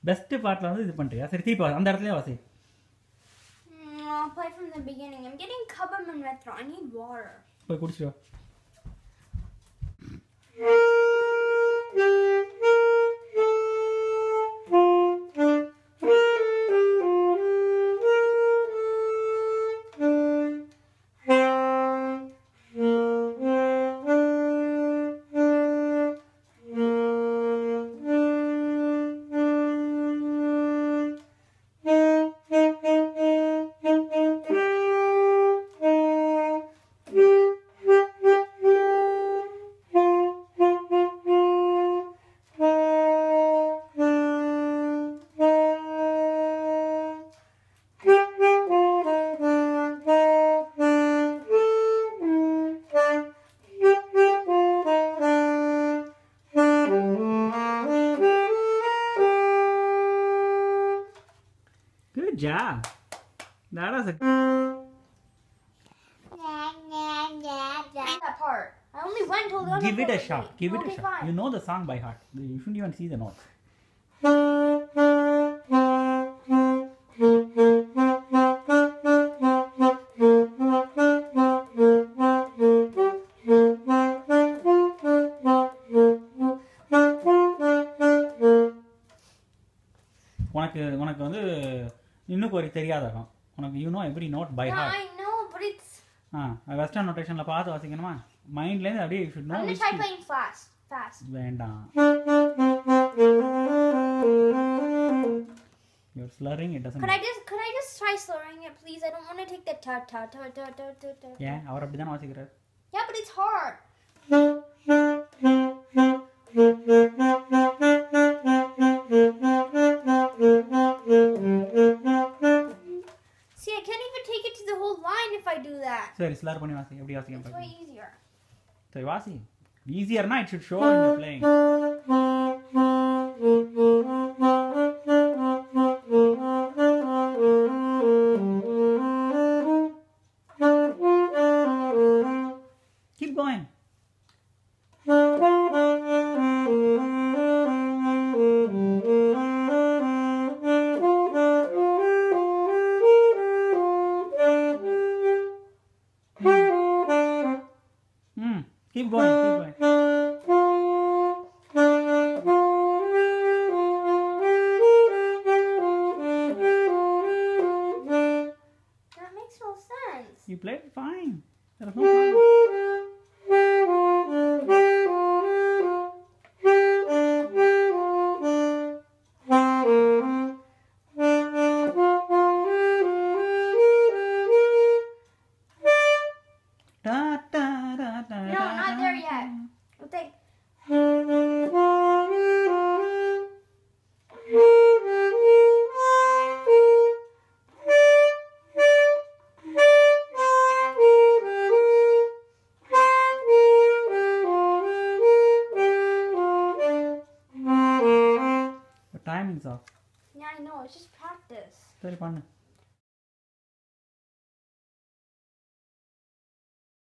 Best பார்ட்ல வந்து இது பண்றியா? சரி திருப்பி வா, அந்த இடத்துலயே வாசி. I'll play from the beginning. I'm getting covered in retro. I need water. போய் குடிச்சு வா. Good job. That was a... That part. I only went till the other Give it a part. shot. Give it a Okay, shot. fine. You know the song by heart. You shouldn't even see the notes. உனக்கு வந்து இன்னும் ஒரு தெரியாதகம். உனக்கு you know every note by heart. I know, but it's... western நோட்டேஷன்ல பார்த்து வாசிக்கணுமா? மைண்ட்ல இருந்து அப்படியே you should know. I'm going to try playing fast. வேண்டாம். You're slurring, it doesn't. Could I just try slurring it, please? I don't want to take the ta ta ta ta ta ta ta. Yeah, அவர் அப்படி தான வாசிக்கிறார். Yeah, but it's hard. See, I can't even take it to the whole line if I do that. சரி slur பண்ணி வாசி. எப்படி வாசிக்க It's பாருங்க. way easier. சரி வாசி. Easier-na it should show when you're playing. Keep going. Keep going, keep going. That makes no sense. You played fine. There was no problem. No, not there yet. We'll take... The timing's off. Yeah, I know. It's just practice. சரி பண்ணு.